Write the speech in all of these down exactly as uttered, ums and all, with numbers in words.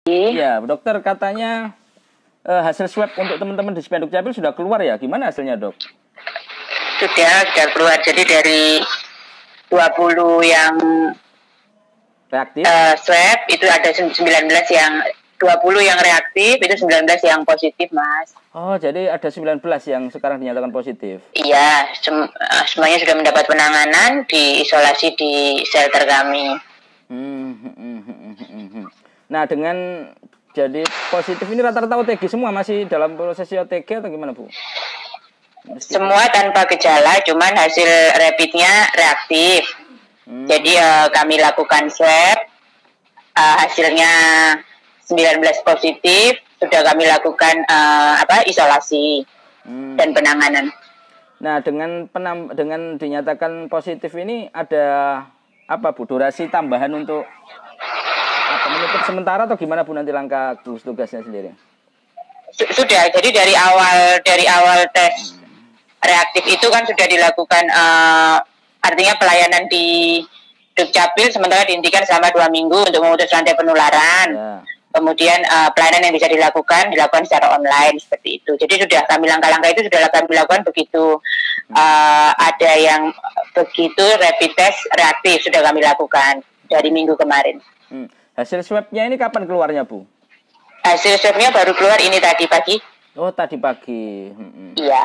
Iya, Bu Dokter, katanya eh, hasil swab untuk teman-teman di Spenduk Capil sudah keluar ya? Gimana hasilnya, Dok? Sudah, sudah keluar. Jadi dari dua puluh yang reaktif, uh, swab, itu ada sembilan belas yang, dua puluh yang reaktif, itu sembilan belas yang positif, Mas. Oh, jadi ada sembilan belas yang sekarang dinyatakan positif? Iya, sem uh, semuanya sudah mendapat penanganan, diisolasi di shelter kami. Hmm, hmm, hmm, hmm, hmm, hmm. Nah, dengan jadi positif ini rata-rata O T G semua, masih dalam proses O T G atau gimana, Bu? Meski... Semua tanpa gejala, cuman hasil rapidnya reaktif. Hmm. Jadi uh, kami lakukan swab, uh, hasilnya sembilan belas positif, sudah kami lakukan uh, apa isolasi hmm. dan penanganan. Nah, dengan penam dengan dinyatakan positif ini ada apa, Bu? Durasi tambahan untuk apa, menutup sementara atau gimana, Bu, nanti langkah gugus tugasnya sendiri? Sudah, jadi dari awal dari awal tes reaktif itu kan sudah dilakukan, uh, artinya pelayanan di Dukcapil sementara dihentikan selama dua minggu untuk memutus rantai penularan. Ya. Kemudian uh, pelayanan yang bisa dilakukan dilakukan secara online seperti itu. Jadi sudah kami langkah-langkah itu sudah kami lakukan begitu uh, ada yang begitu rapid test reaktif sudah kami lakukan dari minggu kemarin. Hmm. Hasil swabnya ini kapan keluarnya, Bu? Hasil swabnya baru keluar ini tadi pagi. Oh, tadi pagi. Hmm. Iya.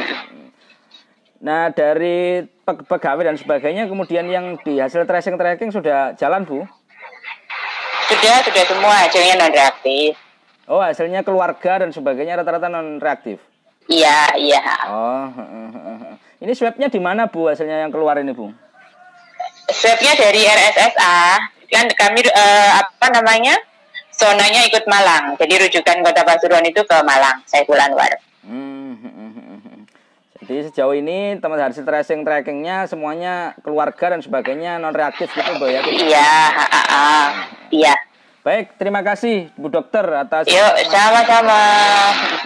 Nah, dari pegawai dan sebagainya, kemudian yang di hasil tracing-tracking sudah jalan, Bu? Sudah, sudah semua hasilnya non-reaktif. Oh, hasilnya keluarga dan sebagainya rata-rata non-reaktif? Iya, iya. Oh, ini swabnya di mana, Bu, hasilnya yang keluar ini, Bu? Swabnya dari R S S A. Kan kami uh, apa namanya zonanya ikut Malang, jadi rujukan Kota Pasuruan itu ke Malang, Saiful Anwar. Hmm. Jadi sejauh ini teman hasil tracing trackingnya semuanya keluarga dan sebagainya non reaktif gitu, Bu, ya? Iya, uh, uh, iya. Baik, terima kasih Bu Dokter atas. Yuk, sama-sama.